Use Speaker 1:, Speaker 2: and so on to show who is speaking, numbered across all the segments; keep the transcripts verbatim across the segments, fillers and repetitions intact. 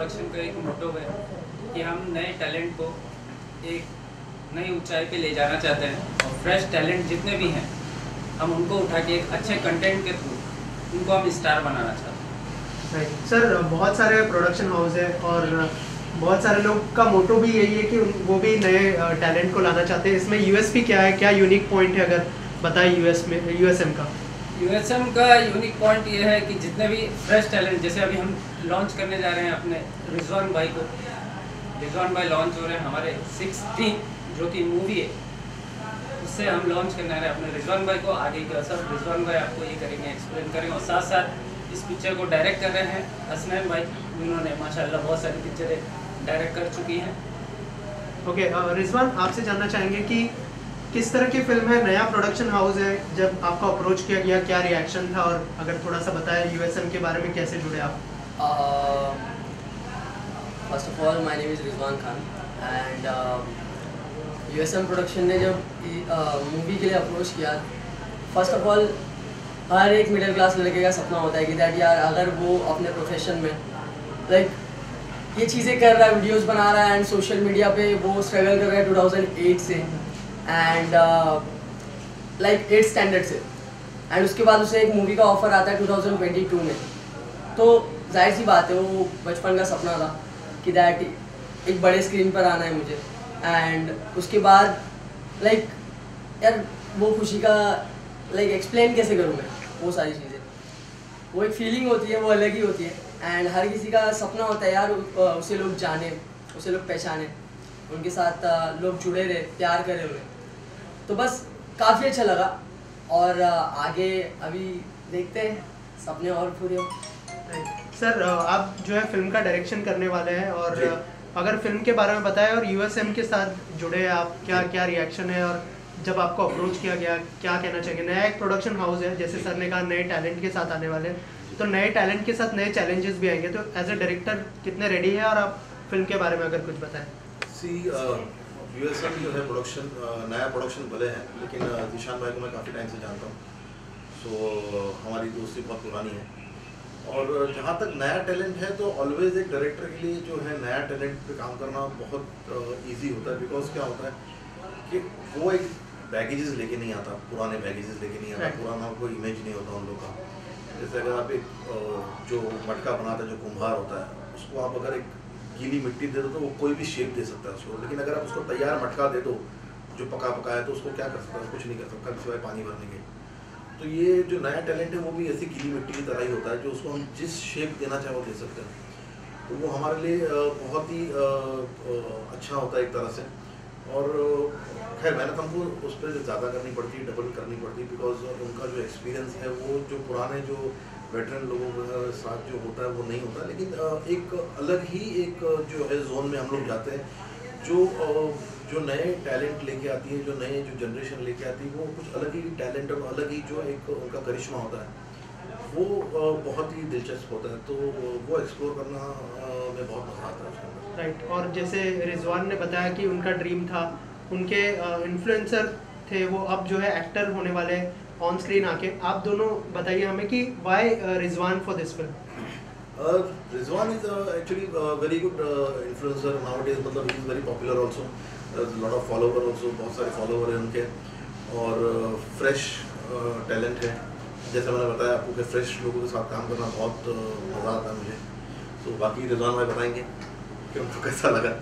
Speaker 1: Production का एक मोटो है कि हम नए टैलेंट को एक नई ऊंचाई पे ले जाना चाहते हैं और फ्रेश टैलेंट जितने भी हैं हम उनको उठा के एक अच्छे कंटेंट के थ्रू उनको हम स्टार बनाना चाहते हैं।
Speaker 2: सर बहुत सारे प्रोडक्शन हाउस है और बहुत सारे लोग का मोटो भी यही है कि वो भी नए टैलेंट को लाना चाहते हैं। इसमें यूएसपी क्या है, क्या यूनिक पॉइंट है, अगर बताएं यूएस में यूएसएम का।
Speaker 1: यूएसएम का यूनिक पॉइंट ये है कि जितने भी फ्रेश टैलेंट, जैसे अभी हम लॉन्च करने जा रहे हैं अपने रिजवान भाई को, रिजवान भाई लॉन्च हो रहे हैं हमारे सिक्सटीन जो कि मूवी है, उससे हम लॉन्च करने आ रहे हैं अपने रिजवान भाई को। आगे का सब रिजवान भाई आपको ये करेंगे, एक्सप्लेन करेंगे और साथ साथ इस पिक्चर को डायरेक्ट कर रहे हैं हसनैन भाई, उन्होंने माशाल्लाह बहुत सारी पिक्चरें डायरेक्ट कर चुकी हैं।
Speaker 2: ओके okay, रिजवान आपसे जानना चाहेंगे कि किस तरह की फिल्म है, नया प्रोडक्शन हाउस है, जब आपको अप्रोच किया गया क्या रिएक्शन था, और अगर थोड़ा सा बताएं यूएसएम के बारे में कैसे जुड़े आप।
Speaker 3: First of all my name is Rizwan Khan and USM production ने जब मूवी uh, के लिए अप्रोच किया, फर्स्ट ऑफ ऑल हर एक मिडिल क्लास लड़के का सपना होता है कि दैट यार अगर वो अपने प्रोफेशन में लाइक like, ये चीज़ें कर रहा है, वीडियोस बना रहा है एंड सोशल मीडिया पे वो स्ट्रगल कर रहा है टू थाउजेंड एट से एंड लाइक एट स्टैंडर्ड से, एंड उसके बाद उसे एक मूवी का ऑफर आता है टू थाउजेंड ट्वेंटी टू में। तो जाहिर सी बात है वो बचपन का सपना था कि दैट एक बड़े स्क्रीन पर आना है मुझे, एंड उसके बाद लाइक like, यार वो खुशी का लाइक एक्सप्लेन कैसे करूँ मैं वो सारी चीज़ें, वो एक फीलिंग होती है, वो अलग ही होती है एंड हर किसी का सपना होता है यार उसे लोग जाने, उसे लोग पहचाने, उनके साथ लोग जुड़े रहे, प्यार करे हुए। तो बस काफ़ी अच्छा लगा और आगे अभी देखते हैं सपने और पूरे हो।
Speaker 2: सर आप जो है फिल्म का डायरेक्शन करने वाले हैं, और अगर फिल्म के बारे में बताएं और यूएसएम के साथ जुड़े आप, क्या क्या रिएक्शन है, और जब आपको अप्रोच किया गया क्या कहना चाहिए। नया एक प्रोडक्शन हाउस है, जैसे सर ने कहा नए टैलेंट के साथ आने वाले हैं, तो नए टैलेंट के साथ नए चैलेंजेस भी आएंगे, तो एज ए डायरेक्टर कितने रेडी है, और आप फिल्म के बारे में अगर कुछ बताएं।
Speaker 4: सी यूएसएम जो है प्रोडक्शन नया प्रोडक्शन भले हैं, लेकिन जीशान भाई को मैं काफ़ी टाइम से जानता हूँ, सो हमारी दोस्ती बहुत पुरानी है। और जहाँ तक नया टैलेंट है तो ऑलवेज एक डायरेक्टर के लिए जो है नया टैलेंट पे काम करना बहुत ईजी होता है, बिकॉज क्या होता है कि वो एक बैगेजेस लेके नहीं आता, पुराने बैगेजेस लेके नहीं आता, पुराना कोई इमेज नहीं होता उन लोग का। जैसे अगर आप एक जो मटका बनाता है, जो कुम्हार होता है, उसको आप अगर एक गीली मिट्टी दे दो तो वो कोई भी शेप दे सकता है उसको, लेकिन अगर आप उसको तैयार मटका दे दो जो पका पका है तो उसको क्या कर सकता है, कुछ नहीं कर सकता सिवाय पानी भरने के। तो ये जो नया टैलेंट है वो भी ऐसी गीली मिट्टी की तरह ही होता है, जो उसको हम जिस शेप देना चाहे वो दे सकते हैं। तो वो हमारे लिए बहुत ही अच्छा होता है एक तरह से। और खैर मेहनत हमको उस पर ज़्यादा करनी पड़ती है, डबल करनी पड़ती है, बिकॉज उनका जो एक्सपीरियंस है वो जो पुराने जो वेटरन लोगों के साथ जो होता है वो नहीं होता। लेकिन एक अलग ही एक जो है जोन में हम लोग जाते हैं, जो जो नए टैलेंट लेके आती है, जो नए जो जनरेशन लेके आती है, वो कुछ अलग ही टैलेंट और अलग ही जो एक उनका करिश्मा होता है, वो बहुत ही दिलचस्प होता है। तो वो एक्सप्लोर करना में बहुत मज़ा आता है उसके अंदर।
Speaker 2: राइट। और जैसे रिजवान ने बताया कि उनका ड्रीम था, उनके इन्फ्लुएंसर थे, वो अब जो है एक्टर होने वाले ऑन स्क्रीन आके। आप दोनों बताइए हमें कि why Rizwan for this film.
Speaker 4: Rizwan is actually very good influencer nowadays, मतलब he is very popular also, lot of follower also, बहुत सारे फॉलोवर हैं उनके, और फ्रेश uh, टैलेंट है। जैसे मैंने बताया आपको कि फ्रेश लोगों के साथ काम करना बहुत uh, मज़ा आता है मुझे। तो बाकी रिजवान भाई बताएंगे कि उनको कैसा लगा।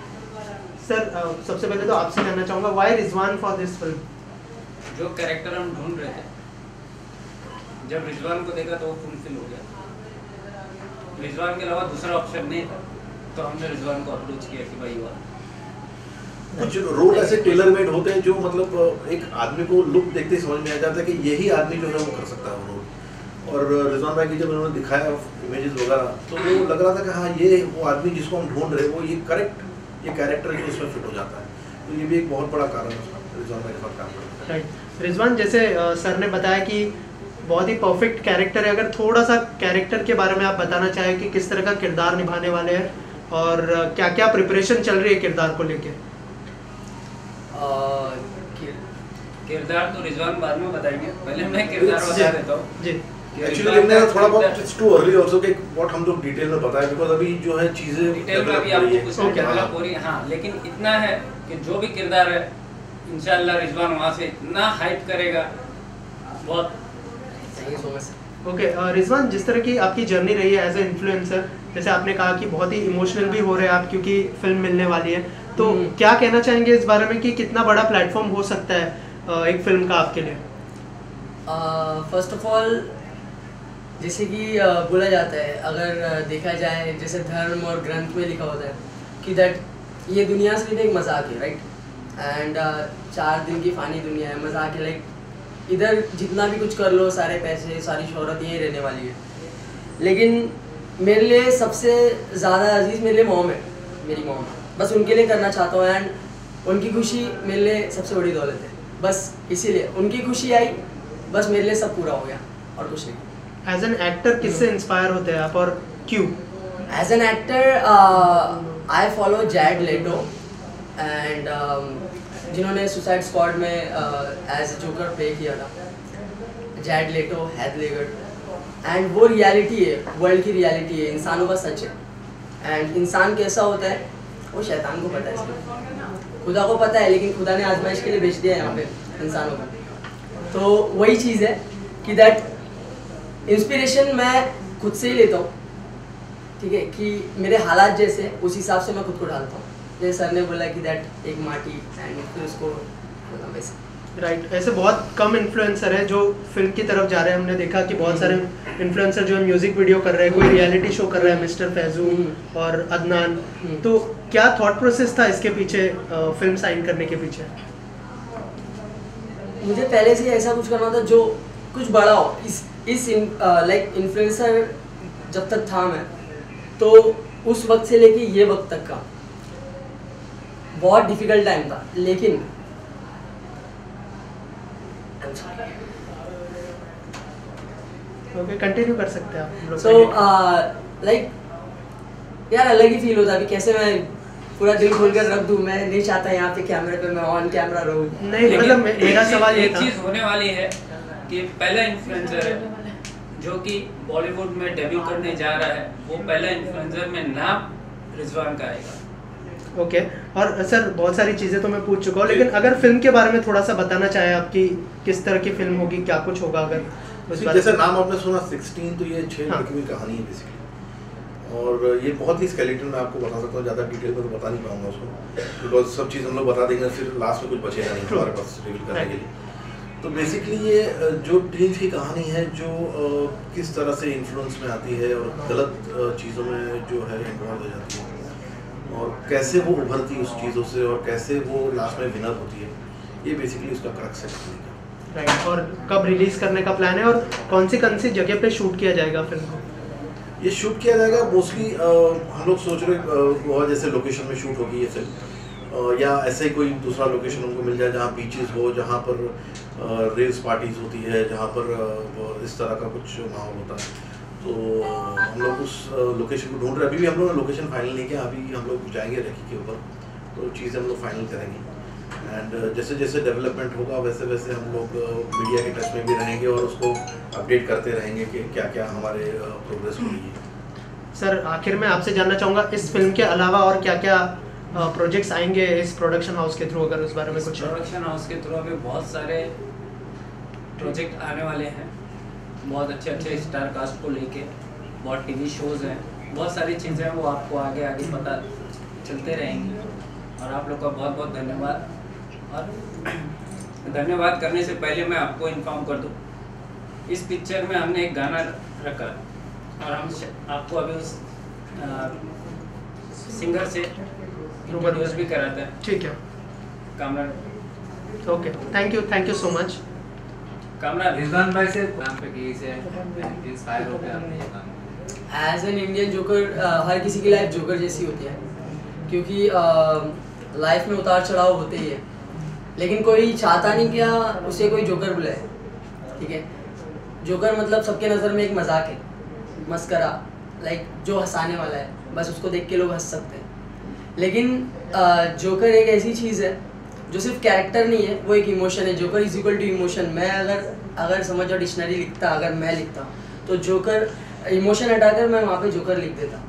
Speaker 2: सर सबसे पहले तो आपसे जानना चाहूँगा why Rizwan for this film.
Speaker 1: जो कैरेक्टर हम ढूंढ रहे थे, जब रिजवान को देखा तो वो फुलफिल हो गया। रिजवान के अलावा दूसरा ऑप्शन नहीं था, तो हमने रिजवान को अप्रोच किया कि भाई हुआ।
Speaker 4: कुछ रोल ऐसे टेलर मेड होते हैं जो मतलब एक आदमी को लुक देखते ही समझ में आ जाता है कि यही आदमी जो है वो कर सकता है वो रोल। और रिजवान भाई की जब उन्होंने दिखाया इमेजेस वगैरह, तो वो लग रहा था कि हाँ ये वो आदमी जिसको हम ढूंढ रहे हैं वो ये करेक्ट ये कैरेक्टर जो उसमें फिट हो जाता है। तो ये भी एक बहुत बड़ा कारण है उसका रिजवान भाई के साथ काम करने का।
Speaker 2: राइट। रिजवान, जैसे सर ने बताया कि बहुत ही परफेक्ट कैरेक्टर है, अगर थोड़ा सा कैरेक्टर के बारे में आप बताना चाहें कि किस तरह का किरदार निभाने वाले हैं और क्या क्या प्रिपरेशन चल रही है किरदार को लेके।
Speaker 1: किरदार तो रिजवान बाद में बताएंगे, पहले मैं किरदार बता देता हूँ।
Speaker 2: जी।
Speaker 4: एक्चुअली लिखने का थोड़ा बहुत इट्स टू अर्ली आल्सो कि व्हाट हम लोग डिटेल में बताएं, बिकॉज़ अभी जो है चीजें
Speaker 1: डिटेल में अभी आपको कुछ डेवलप हो रही है। हाँ, लेकिन इतना है कि जो भी किरदार है इंशाल्लाह रिजवान वहाँ से इतना हाइप करेगा, बहुत।
Speaker 3: Thank you so much.
Speaker 2: Okay Rizwan, जिस तरह की आपकी जर्नी रही है एज ए इन्फ्लुएंसर, जैसे आपने कहा कि बहुत ही इमोशनल भी हो रहे हैं आप क्योंकि फिल्म मिलने वाली है, तो क्या कहना चाहेंगे इस बारे में कि कितना बड़ा प्लेटफॉर्म हो सकता है एक फिल्म का आपके लिए?
Speaker 3: फर्स्ट ऑफ ऑल जैसे कि uh, बोला जाता है, अगर uh, देखा जाए जैसे धर्म और ग्रंथ में लिखा होता है कि दैट ये दुनिया सिर्फ एक मजाक है, राइट, एंड uh, चार दिन की फानी दुनिया है, मजाक है, लाइक इधर जितना भी कुछ कर लो, सारे पैसे सारी शोहरत यही रहने वाली है। लेकिन मेरे लिए सबसे ज़्यादा अजीज़ मेरे लिए मॉम है, मेरी मॉम, बस उनके लिए करना चाहता हूँ, एंड उनकी खुशी मेरे लिए सबसे बड़ी दौलत है, बस इसीलिए उनकी खुशी आई, बस मेरे लिए सब पूरा हो गया और कुछ नहीं।
Speaker 2: एज एन एक्टर किससे इंस्पायर होते हैं आप और क्यों?
Speaker 3: As an actor I follow Jared Leto, and जिन्होंने सुसाइड स्क्वाड में एज जोकर प्ले किया था, Jared Leto, Heath Ledger, and वो रियलिटी है, वर्ल्ड की रियलिटी है, इंसानों का सच है, एंड इंसान कैसा होता है वो शैतान को पता है, इसलिए खुदा को पता है, लेकिन खुदा ने आजमाइश के लिए भेज दिया है यहाँ पे इंसानों को। तो वही चीज़ है कि दैट इंस्पिरेशन मैं खुद से ही लेता हूँ, ठीक है, कि मेरे हालात जैसे उस हिसाब से मैं खुद को डालता हूँ। जैसे सर ने बोला कि दैट एक माटी एंड फिर उसको वैसे
Speaker 2: राइट right. ऐसे बहुत कम इन्फ्लुएंसर है जो फिल्म की तरफ जा रहे हैं। हमने देखा कि बहुत सारे इन्फ्लुएंसर जो है म्यूजिक वीडियो कर रहे हैं, कोई रियलिटी शो कर रहा है, मिस्टर फैजू और अदनान। तो क्या थॉट प्रोसेस था इसके पीछे, फिल्म साइन करने के पीछे?
Speaker 3: मुझे पहले से ऐसा कुछ करना था जो कुछ बड़ा हो। इस इस लाइक इन्फ्लुएंसर जब तक था मैं, तो उस वक्त से लेके ये वक्त तक का बहुत डिफिकल्ट टाइम था, लेकिन
Speaker 2: ओके कंटिन्यू कर सकते हैं आप लोग।
Speaker 3: सो लाइक यार अलग ही फील होता है। अभी कैसे मैं पूरा दिल खोल कर रख दूं, मैं नहीं चाहता यहाँ पे कैमरे पे मैं ऑन कैमरा रहूं।
Speaker 2: नहीं मतलब मेरा सवाल ये
Speaker 1: एक
Speaker 2: था,
Speaker 1: चीज होने वाली है कि पहला इन्फ्लुएंसर है जो कि बॉलीवुड में डेब्यू करने जा रहा है, वो पहला इन्फ्लुएंसर में नाम रिजवान का आएगा।
Speaker 2: Okay okay. और सर बहुत सारी चीज़ें तो मैं पूछ चुका हूँ, लेकिन अगर फिल्म के बारे में थोड़ा सा बताना चाहें आपकी किस तरह की फिल्म होगी, क्या कुछ होगा अगर उस बारे
Speaker 4: जैसे नाम आपने सुना सिक्सटीन, तो ये छह
Speaker 2: हाँ।
Speaker 4: लड़कियों की कहानी है बेसिकली, और ये बहुत ही स्केलेटन में आपको बता सकता हूँ, ज़्यादा डिटेल में तो बता नहीं पाऊंगा उसको, बिकॉज सब चीज़ हम लोग बता देंगे फिर लास्ट में कुछ बचेगा नहीं हमारे पास रिवील करने के लिए। तो बेसिकली ये जो टीन्स की कहानी है जो किस तरह से इन्फ्लुएंस में आती है और गलत चीज़ों में जो है इन्वॉल्व हो जाती है, और कैसे वो उभरती है उस चीज़ों से, और कैसे वो लास्ट में विनर होती है, ये बेसिकली उसका क्रक्स है कहानी का।
Speaker 2: राइट। और कब रिलीज करने का प्लान है और कौन सी कौन सी जगह पे शूट किया जाएगा फिल्म को?
Speaker 4: ये शूट किया जाएगा मोस्टली हम लोग सोच रहे गोवा जैसे लोकेशन में शूट होगी ये फिल्म, या ऐसे ही कोई दूसरा लोकेशन हमको मिल जाए जहाँ बीचेस हो, जहाँ पर रेल्स पार्टीज होती है, जहाँ पर इस तरह का कुछ माहौल होता है। तो हम लोग उस लोकेशन को ढूंढ रहे हैं। अभी भी हम लोग ने लोकेशन फाइनल नहीं किया, अभी हम लोग जाएंगे रेकी के ऊपर, तो चीज़ें हम लोग फाइनल करेंगे, एंड जैसे जैसे डेवलपमेंट होगा वैसे वैसे हम लोग मीडिया के टच में भी रहेंगे और उसको अपडेट करते रहेंगे कि क्या क्या हमारे प्रोग्रेस हो रही है।
Speaker 2: सर आखिर में आपसे जानना चाहूँगा इस फिल्म के अलावा और क्या क्या प्रोजेक्ट्स आएंगे इस प्रोडक्शन हाउस के थ्रू, अगर उस बारे में कुछ?
Speaker 1: प्रोडक्शन हाउस के थ्रू अभी बहुत सारे प्रोजेक्ट आने वाले हैं, बहुत अच्छे अच्छे स्टार कास्ट को लेके, बहुत टीवी शोज़ हैं, बहुत सारी चीज़ें हैं, वो आपको आगे आगे पता चलते रहेंगी। और आप लोग का बहुत बहुत धन्यवाद। और धन्यवाद करने से पहले मैं आपको इन्फॉर्म कर दूं, इस पिक्चर में हमने एक गाना रखा और हम आपको अभी उस आ, सिंगर से इंट्रोड्यूस भी कराते हैं।
Speaker 2: ठीक है,
Speaker 1: camera.
Speaker 2: Okay, thank you thank you so much.
Speaker 1: Camera
Speaker 5: Rizwan भाई से नाम पे की से इंस्पायर होकर आपने ये काम।
Speaker 3: एज एन इंडियन जोकर हर किसी की लाइफ जोकर जैसी होती है, क्योंकि लाइफ में उतार चढ़ाव होते ही है, लेकिन कोई चाहता नहीं क्या उसे कोई जोकर बुलाए, ठीक है। जोकर मतलब सबके नज़र में एक मजाक है, मस्करा, लाइक जो हंसाने वाला है, बस उसको देख के लोग हंस सकते हैं। लेकिन जोकर एक ऐसी चीज़ है जो सिर्फ कैरेक्टर नहीं है, वो एक इमोशन है। Joker is equal to emotion. मैं अगर अगर समझो डिक्शनरी लिखता, अगर मैं लिखता तो जोकर इमोशन हटाकर मैं वहाँ पे जोकर लिख देता,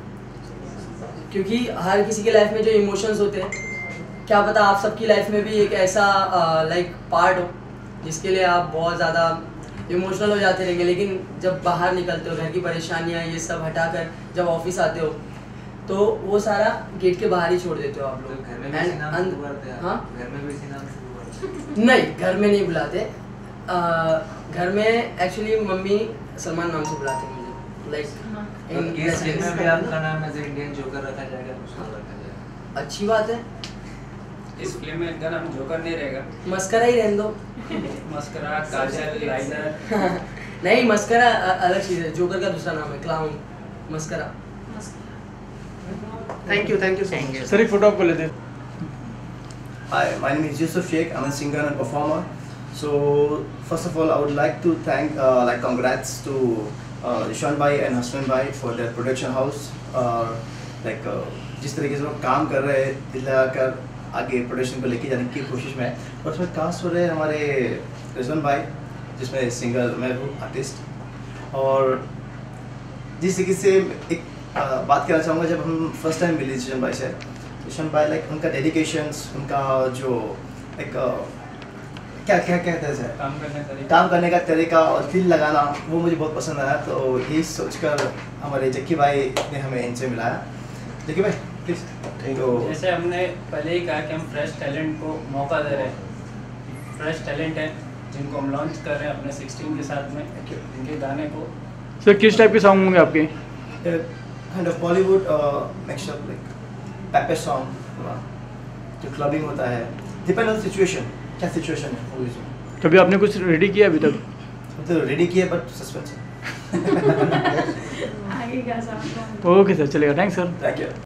Speaker 3: क्योंकि हर किसी के लाइफ में जो इमोशंस होते हैं, क्या पता आप सबकी लाइफ में भी एक ऐसा लाइक पार्ट हो जिसके लिए आप बहुत ज़्यादा इमोशनल हो जाते रहेंगे, लेकिन जब बाहर निकलते हो, घर की परेशानियाँ ये सब हटाकर जब ऑफिस आते हो, तो वो सारा गेट के बाहर ही छोड़ देते हो आप लोग।
Speaker 5: घर में भी इसी नाम से बुलाते हैं?
Speaker 3: हाँ,
Speaker 5: घर में भी इसी नाम से बुलाते हैं?
Speaker 3: नहीं, घर में नहीं बुलाते। आ, घर में एक्चुअली मम्मी सलमान नाम से बुलाते हैं मुझे, लाइक
Speaker 5: तो किस फिल्म में भी आपका नाम एज इंडियन जोकर रखा जाएगा, दूसरा रखा जाएगा?
Speaker 3: अच्छी बात है,
Speaker 1: इस फिल्म में इनका नाम जोकर नहीं रहेगा,
Speaker 3: मस्करा ही रहने दो।
Speaker 1: Mascara, kajal, liner.
Speaker 3: नहीं, मस्करा अ- अलग चीज़ है, जोकर का दूसरा नाम है clown, mascara.
Speaker 2: Thank you thank you so much.
Speaker 6: Sir एक फोटो आपको लेते हैं।
Speaker 7: Hi, my name is Yusuf Sheikh. I'm a singer and performer. So first of all, I would like to thank, uh, like, congrats to uh, Ishan bhai and Hassan bhai for their production house. Uh, like uh, जिस तरीके से लोग काम कर रहे हैं, दिल लगाकर आगे प्रोडक्शन को लेके जाने की कोशिश में है। और उसमें कास्ट हो रहे हैं हमारे रिजवान भाई, जिसमें सिंगर मैं हूँ, आर्टिस्ट। और जिस तरीके से एक uh, बात करना चाहूँगा, जब हम फर्स्ट टाइम मिले ईशान भाई से, ईशान भाई लाइक उनका डेडिकेशंस, उनका जो एक क्या क्या कहते हैं सर,
Speaker 1: काम करने का तरीका।
Speaker 7: काम करने का तरीका और दिल लगाना, वो मुझे बहुत पसंद आया। तो यही सोचकर हमारे जक्की भाई ने हमें इनसे मिलाया। जक्की भाई प्लीज। तो
Speaker 1: जैसे हमने पहले ही कहा कि हम फ्रेश टैलेंट को मौका दे रहे हैं, फ्रेश टैलेंट है जिनको हम लॉन्च कर रहे हैं अपने सिक्सटीन के साथ में, इनके गाने को।
Speaker 6: सर किस टाइप के सॉन्ग होंगे आपके?
Speaker 7: Kind of Bollywood mixture, like paper song, जो क्लबिंग होता है, डिपेंड ऑन सिचुएशन, क्या सिचुएशन है मूवीज में।
Speaker 6: कभी आपने कुछ रेडी किया अभी तक?
Speaker 7: तो रेडी किया बट सस्पेंस है।
Speaker 6: ओके सर, चलेगा। Thanks sir.
Speaker 7: Thank you.